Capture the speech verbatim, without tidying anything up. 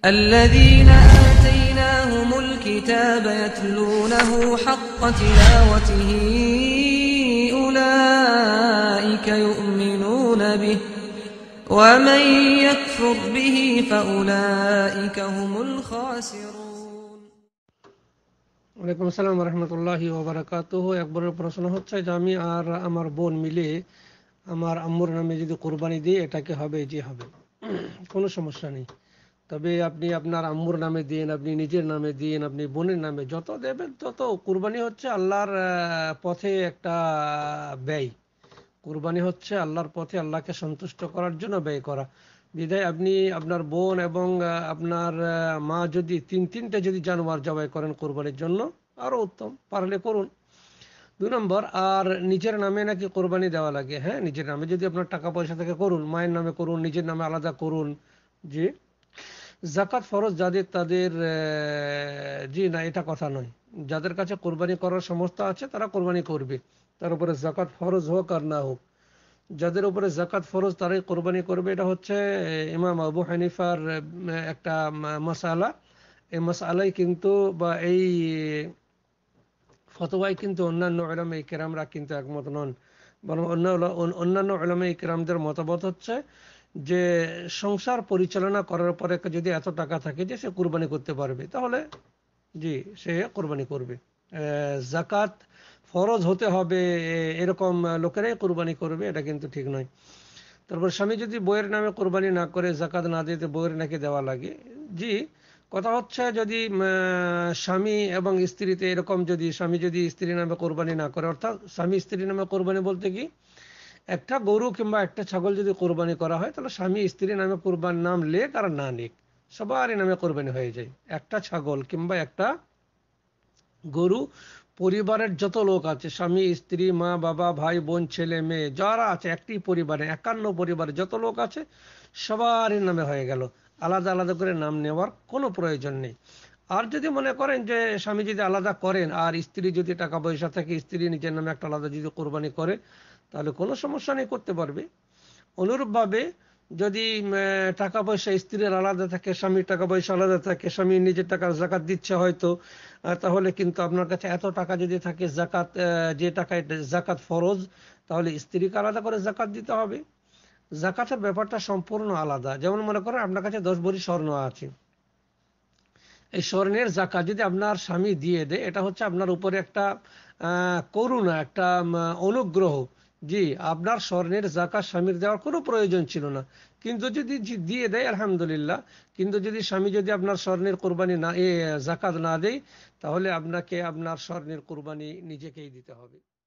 الذين آتيناهم الكتاب يتلونه حق تلاوته أولئك يؤمنون به ومن يكفر به فأولئك هم الخاسرون ওয়ালাইকুম আসসালাম ওয়া রাহমাতুল্লাহি ওয়া বারাকাতুহু। একবারের প্রশ্ন হচ্ছে যে আমি আর আমার বোন মিলে আমার আম্মুর নামে যদি কুরবানি দিই এটা কি হবে? জি হবে, কোনো সমস্যা নেই। তবে আপনি আপনার আম্মুর নামে দিন, আপনি নিজের নামে দিন, আপনি বোনের নামে যত দেবেন তত। কুরবানি হচ্ছে আল্লাহর পথে একটা ব্যয়। কুরবানি হচ্ছে আল্লাহর পথে আল্লাহকে সন্তুষ্ট করার জন্য ব্যয় করা। বিধায় আপনি আপনার বোন এবং আপনার মা যদি তিন তিনটে যদি জানোয়ার জবাই করেন কোরবানির জন্য আরও উত্তম, পারলে করুন। দুই নম্বর, আর নিজের নামে নাকি কোরবানি দেওয়া লাগে। হ্যাঁ, নিজের নামে যদি আপনার টাকা পয়সা থেকে করুন, মায়ের নামে করুন, নিজের নামে আলাদা করুন। জি, জাকাত ফরজ যাদের তাদের জি না, এটা কথা নয়। যাদের কাছে কোরবানি করার সমস্ত আছে তারা কোরবানি করবে, তার উপরে জাকাত ফরজ হোক আর না হোক। যাদের উপরে জাকাত ফরজ তারাই কোরবানি করবে, এটা হচ্ছে ইমাম আবু হানিফার একটা মাসালা। এই মাসালাই কিন্তু বা এই ফতোয়ায় কিন্তু অন্যান্য উলামায়ে কেরামরা কিন্তু একমত নন, বরং অন্য অন্যান্য উলামায়ে কেরামদের মতবাদ হচ্ছে যে সংসার পরিচালনা করার পরে যদি এত টাকা থাকে যে সে কোরবানি করতে পারবে, তাহলে জি সে কোরবানি করবে। জাকাত ফরজ হতে হবে এরকম লোকেরাই কোরবানি করবে, এটা কিন্তু ঠিক নয়। তারপর স্বামী যদি বইয়ের নামে কোরবানি না করে জাকাত না দিতে বইয়ের নাকি দেওয়া লাগে। জি, কথা হচ্ছে যদি স্বামী এবং স্ত্রীতে এরকম, যদি স্বামী যদি স্ত্রীর নামে কোরবানি না করে, অর্থাৎ স্বামী স্ত্রীর নামে কোরবানি বলতে কি, একটা গরু কিংবা একটা ছাগল যদি কোরবানি করা হয় তাহলে স্বামী স্ত্রীর নামে কোরবান নাম লেখ আর না লেখ সবারই নামে কোরবানি হয়ে যায়। একটা ছাগল কিংবা একটা গরু পরিবারের যত লোক আছে, স্বামী স্ত্রী মা বাবা ভাই বোন ছেলে মেয়ে যারা আছে, একটি পরিবারে একান্ন পরিবারে যত লোক আছে সবারই নামে হয়ে গেল। আলাদা আলাদা করে নাম নেওয়ার কোনো প্রয়োজন নেই। আর যদি মনে করেন যে স্বামী যদি আলাদা করেন আর স্ত্রী যদি টাকা পয়সা থাকে, স্ত্রী নিজের নামে একটা আলাদা যদি কোরবানি করে তাহলে কোনো সমস্যা নেই, করতে পারবে। অনুরূপভাবে যদি টাকা পয়সা স্ত্রীর আলাদা থাকে, স্বামীর টাকা পয়সা আলাদা থাকে, স্বামী নিজের টাকা জাকাত দিচ্ছে হয়তো, তাহলে কিন্তু আপনার কাছে এত টাকা যদি থাকে জাকাত, যে টাকায় জাকাত ফরজ, তাহলে স্ত্রীকে আলাদা করে জাকাত দিতে হবে। জাকাতের ব্যাপারটা সম্পূর্ণ আলাদা। যেমন মনে করেন আপনার কাছে দশ ভরি স্বর্ণ আছে, এই স্বর্ণের জাকাত যদি আপনার স্বামী দিয়ে দেয়, এটা হচ্ছে আপনার উপরে একটা করুণা, একটা অনুগ্রহ। জি, আপনার স্বর্ণের জাকাত স্বামীর দেওয়ার কোনো প্রয়োজন ছিল না, কিন্তু যদি দিয়ে দেয় আলহামদুলিল্লাহ। কিন্তু যদি স্বামী যদি আপনার স্বর্ণের কোরবানি না এ জাকাত না দেয়, তাহলে আপনাকে আপনার স্বর্ণের কোরবানি নিজেকেই দিতে হবে।